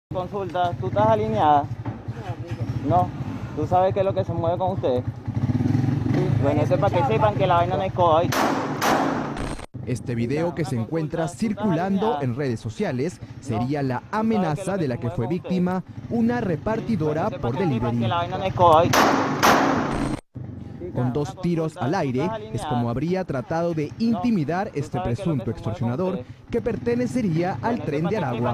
Consulta, ¿tú estás alineada? No. ¿Tú sabes qué es lo que se mueve con ustedes? Sí. Bueno, eso es para que sepan que la vaina no es COVID. Este video que se encuentra circulando en redes sociales sería la amenaza de la que fue víctima una repartidora por delivery. Con 2 tiros al aire es como habría tratado de intimidar este presunto extorsionador que pertenecería al tren de Aragua.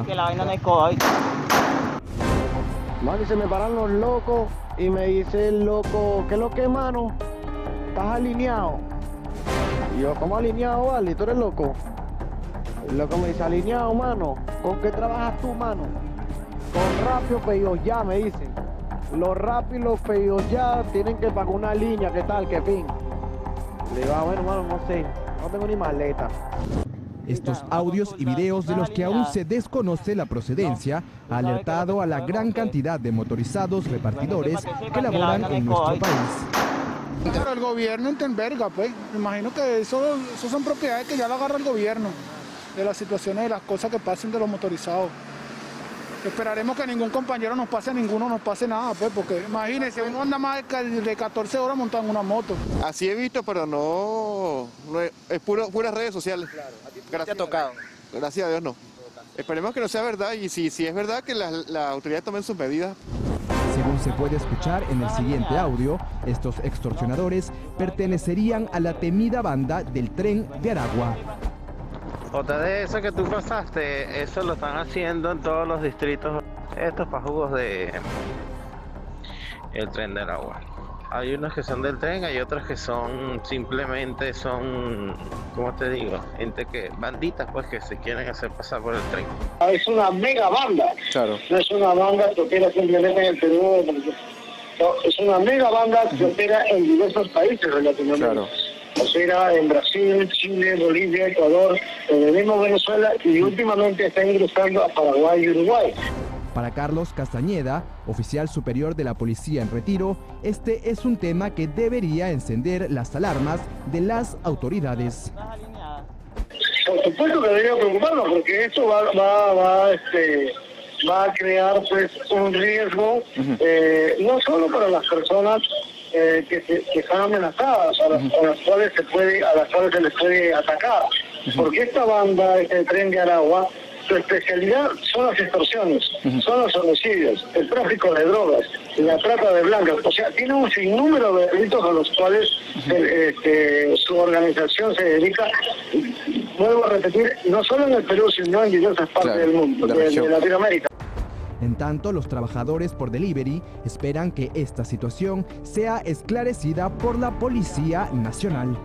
Man, y se me paran los locos y me dice el loco, ¿qué es lo que, mano? ¿Estás alineado? Y yo, ¿cómo alineado, vale? ¿Tú eres loco? El loco me dice, alineado, mano. ¿Con qué trabajas tú, mano? Con Rappi o Pedidos Ya, me dicen. Los Rappi y los Pedidos Ya tienen que pagar una línea, ¿qué tal? ¿Qué fin? Le digo, bueno, mano, no sé, no tengo ni maleta. Estos audios y videos de los que aún se desconoce la procedencia ha alertado a la gran cantidad de motorizados repartidores que laboran en nuestro país. Pero el gobierno enverga, pues. Me imagino que eso son propiedades que ya lo agarra el gobierno, de las situaciones y las cosas que pasen de los motorizados. Esperaremos que a ningún compañero nos pase nada, pues, porque imagínense, uno anda más de 14 horas montado en una moto. Así he visto, pero no es puras redes sociales. Claro, ¿a ti Gracias, te ha tocado? Gracias a Dios no. Esperemos que no sea verdad y si es verdad que las autoridades tomen sus medidas. Según se puede escuchar en el siguiente audio, estos extorsionadores pertenecerían a la temida banda del tren de Aragua. Otra de eso que tú pasaste, eso lo están haciendo en todos los distritos, estos pajugos de el tren de Aragua. Hay unos que son del tren, hay otros que son simplemente ¿cómo te digo? Gente banditas pues que se quieren hacer pasar por el tren. Es una mega banda. Claro. No es una banda que opera simplemente en el Perú. No, es una mega banda que opera en diversos países de Latinoamérica. Claro. Opera en Brasil, Chile, Bolivia, Ecuador, en el mismo Venezuela y últimamente está ingresando a Paraguay y Uruguay. Para Carlos Castañeda, oficial superior de la policía en retiro, este es un tema que debería encender las alarmas de las autoridades. Por supuesto que debería preocuparnos porque esto va a crear pues un riesgo no solo para las personas que están amenazadas, a las cuales se les puede atacar, porque esta banda, este tren de Aragua, su especialidad son las extorsiones, son los homicidios, el tráfico de drogas, la trata de blancas, o sea, tiene un sinnúmero de delitos a los cuales su organización se dedica, vuelvo a repetir, no solo en el Perú, sino en diversas partes del mundo, de Latinoamérica. En tanto, los trabajadores por delivery esperan que esta situación sea esclarecida por la Policía Nacional.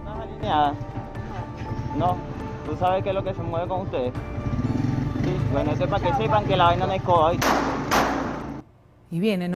No. ¿Tú sabes qué es lo que se mueve con ustedes? Sí. Bueno, eso es para que sepan que la vaina no es COVID. Y vienen